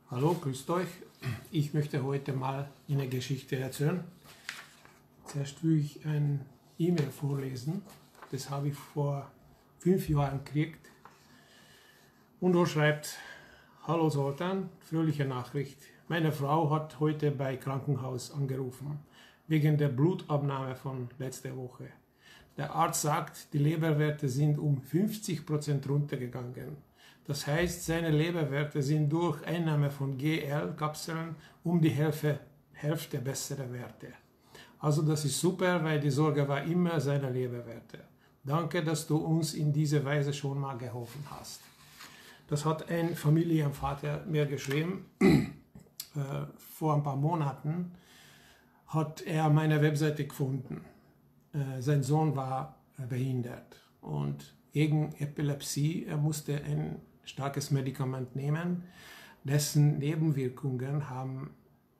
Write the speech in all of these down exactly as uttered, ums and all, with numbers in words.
Hallo, grüßt euch. Ich möchte heute mal eine Geschichte erzählen. Zuerst will ich ein E-Mail vorlesen. Das habe ich vor fünf Jahren gekriegt. Und er schreibt: Hallo Sultan, fröhliche Nachricht. Meine Frau hat heute bei Krankenhaus angerufen, wegen der Blutabnahme von letzter Woche. Der Arzt sagt, die Leberwerte sind um fünfzig Prozent runtergegangen. Das heißt, seine Leberwerte sind durch Einnahme von G L-Kapseln um die Hälfte, Hälfte bessere Werte. Also das ist super, weil die Sorge war immer seine Leberwerte. Danke, dass du uns in dieser Weise schon mal geholfen hast. Das hat ein Familienvater mir geschrieben. Äh, vor ein paar Monaten hat er meine Webseite gefunden. Äh, sein Sohn war behindert und gegen Epilepsie, er musste ein starkes Medikament nehmen, dessen Nebenwirkungen haben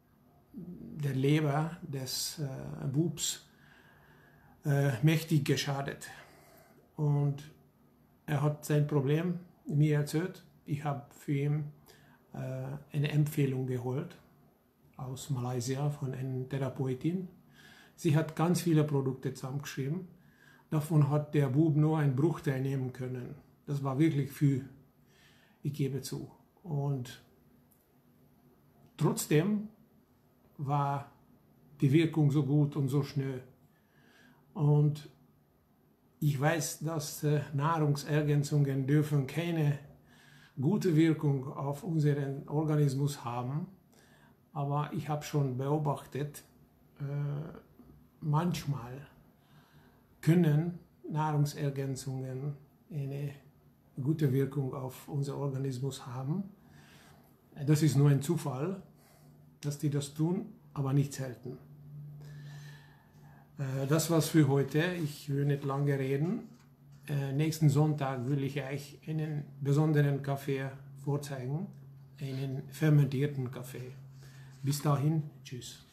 der Leber des äh, Bubs äh, mächtig geschadet. Und er hat sein Problem mir erzählt. Ich habe für ihn äh, eine Empfehlung geholt aus Malaysia von einer Therapeutin. Sie hat ganz viele Produkte zusammengeschrieben. Davon hat der Bub nur einen Bruchteil nehmen können. Das war wirklich viel, ich gebe zu. Und trotzdem war die Wirkung so gut und so schnell. Und ich weiß, dass äh, Nahrungsergänzungen dürfen keine gute Wirkung auf unseren Organismus haben. Aber ich habe schon beobachtet, äh, manchmal können Nahrungsergänzungen eine gute Wirkung auf unser Organismus haben. Das ist nur ein Zufall, dass die das tun, aber nicht selten. Das war's für heute. Ich will nicht lange reden. Nächsten Sonntag will ich euch einen besonderen Kaffee vorzeigen, einen fermentierten Kaffee. Bis dahin, tschüss.